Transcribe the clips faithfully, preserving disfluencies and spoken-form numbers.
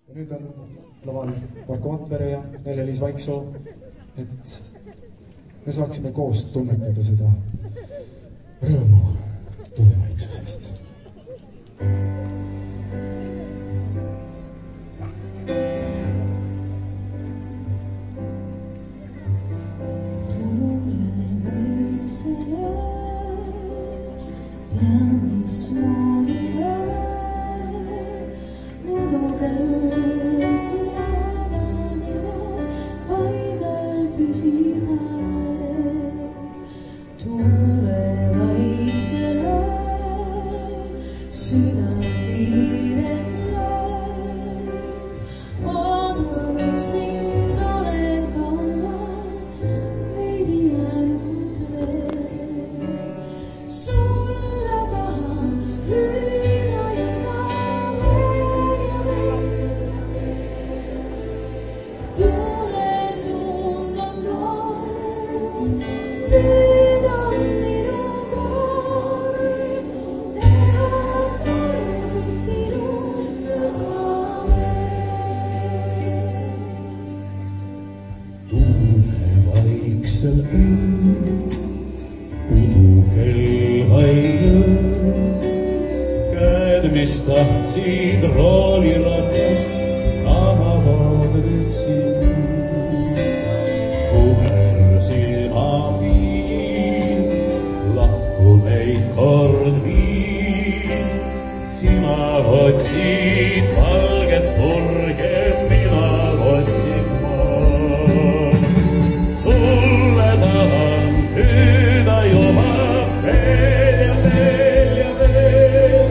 Ja nüüd on laval Marko Matvere ja Nele-Liis Vaiksoo, et me saaksime koos tunnetada seda rõõmu tulevaiksusest. Mis tahtsid rooliratast, tahavad nüüd sind. Kumer silmapiir, lahku meid kord viis. Sina otsid valget purge, mina otsin maad. Sulle tahan hüüda juba veel ja veel ja veel.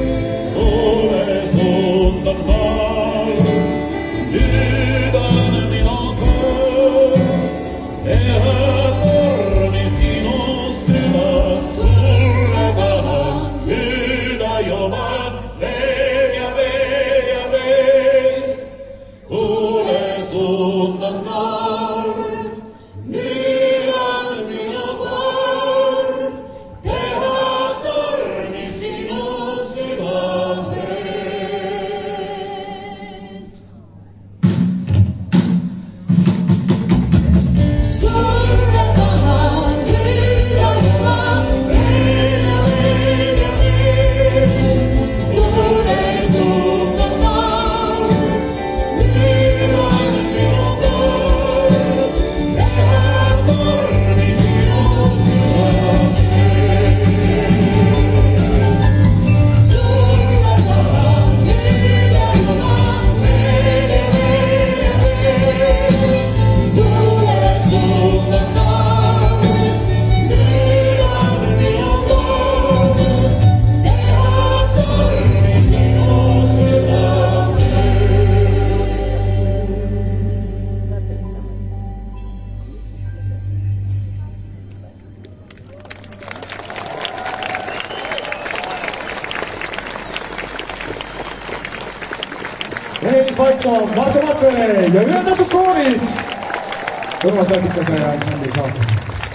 Nüüd on minu kord teha tormi sinu südas. Sulle tahan hüüda juba veel ja veel ja veel. Kuule, suund on kord, nüüd on minu kord teha tormi sinu südames. Nele-Liis Vaiksoo, Marko Matvere ja ühendatud koorid Urmas Lätikase ja Andi Saar.